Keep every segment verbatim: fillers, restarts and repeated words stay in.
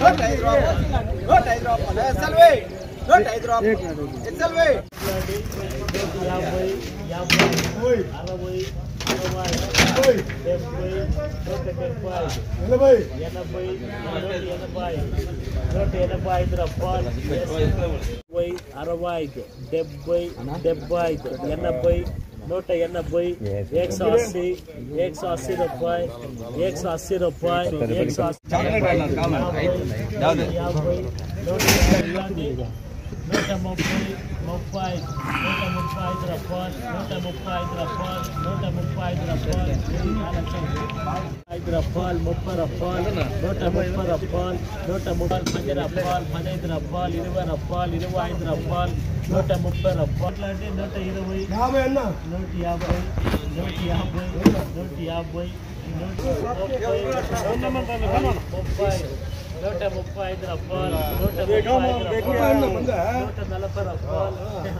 నూట ఐదు రూపాయలు నూట ఐదు రూపాయలు ఎస్ఎల్వి నూట ఐదు రూపాయలు ఎస్ఎల్వి యాభై యాభై అరవై అరవై డెబ్బై నూట డెబ్బై ఎనభై ఎనభై నూట ఎనభై నూట ఎనభై ఐదు రూపాయలు అరవై అరవై ఐదు డెబ్బై డెబ్బై ఐదు ఎనభై नोट एनबे एक सौ अस्सी एक सौ अस्सी रुपये एक सौ अस्सी रुपये एक सौ नूट मुफ्ई मुफ्ई नूट मुफ्ई रुपये नूट मुफ्ई रुपये नूट मुफ्ई रुपये ఐదు రూపాయలు ముప్పై రూపాయలు నూట ముప్పై రూపాయలు నూట ముప్పై పది రూపాయలు పదహైదు రూపాయలు ఇరవై రూపాయలు ఇరవై ఐదు రూపాయలు నూట ముప్పై రూపాయలు అంటే నూట ఇరవై నూట యాభై నూట యాభై నూట యాభై ముప్పై నూట ముప్పై ఐదు రూపాయలు నూట ముప్పై ఐదు రూపాయలు నూట నలభై రూపాయలు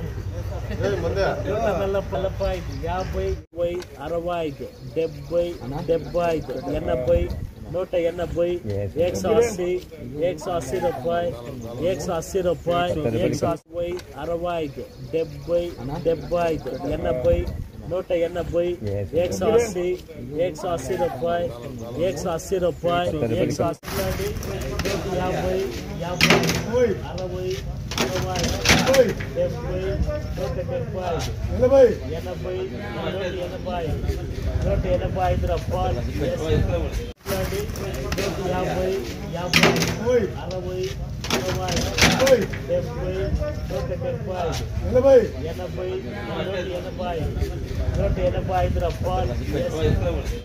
నూట నలభై నలభై ఐదు యాభై అరవై ఐదు డెబ్బై డెబ్బై ఐదు ఎనభై नूट एनबे एक सौ अस्सी एक सौ अस्सी रुपये एक सौ अस्सी रुपये एक सौ अस्सी अरवै डेब्बे डेब्बे एनबे नूट एनबे एक सौ अस्सी एक सौ अस्सी रुपये एक सौ अस्सी रुपये एक सौ अस्सी याबे याबे अरवै अरवै डेब्बे नूट डेब्बे एनबे एनबे नूट एनबे नूट एनबे ఐదు రూపాయలు యాభై యాభై అరవై అరవై డెబ్బై నూట డెబ్బై ఎనభై ఎనభై నూట ఎనభై నూట ఎనభై ఐదు రూపాయలు